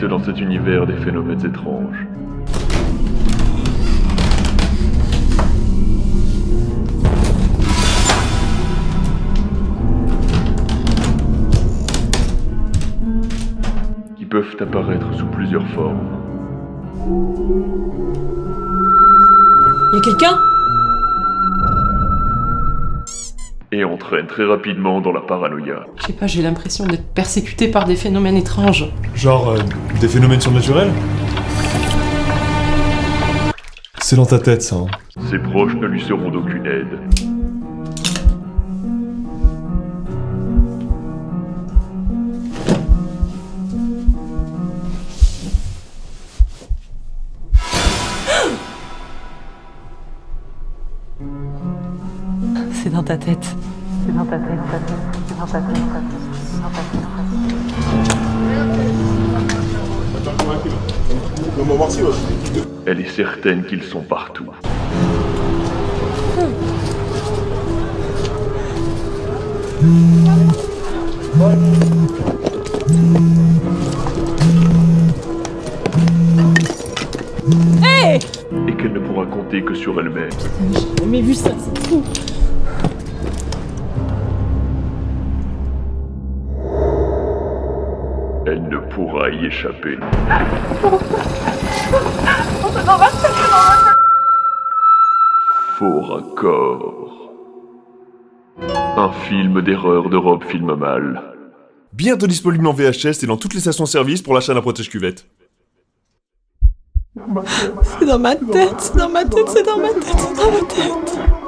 existe dans cet univers des phénomènes étranges. Qui peuvent apparaître sous plusieurs formes. Y'a quelqu'un? Et entraînent très rapidement dans la paranoïa. Je sais pas, j'ai l'impression d'être persécuté par des phénomènes étranges. Genre, des phénomènes surnaturels? C'est dans ta tête, ça, hein. Ses proches ne lui seront d'aucune aide. C'est dans ta tête. C'est dans ta tête, c'est dans ta tête, c'est dans ta tête. Elle est certaine qu'ils sont partout. Hey! Et qu'elle ne pourra compter que sur elle-même. J'ai jamais vu ça, c'est fou. Elle ne pourra y échapper. Faux raccord. Un film d'erreur de Rob Filme Mal. Bientôt disponible en VHS et dans toutes les stations-service pour l'achat d'un protège-cuvette. C'est dans ma tête, c'est dans ma tête, c'est dans ma tête, c'est dans ma tête.